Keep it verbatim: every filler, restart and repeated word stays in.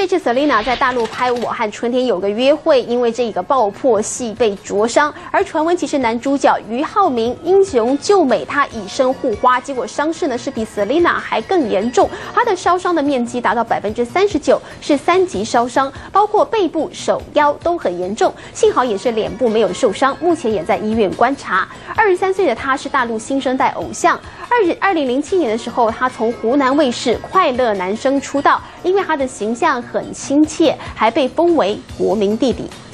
这次 Selina 在大陆拍《我和春天有个约会》，因为这个爆破戏被灼伤。而传闻其实男主角俞灏明英雄救美，他以身护花，结果伤势呢是比 Selina 还更严重，他的烧伤的面积达到百分之三十九，是三级烧伤，包括背部、手、腰都很严重。幸好也是脸部没有受伤，目前也在医院观察。二十三岁的他是大陆新生代偶像。二二零零七年的时候，他从湖南卫视《快乐男声》出道，因为他的形象很亲切，还被封为国民弟弟。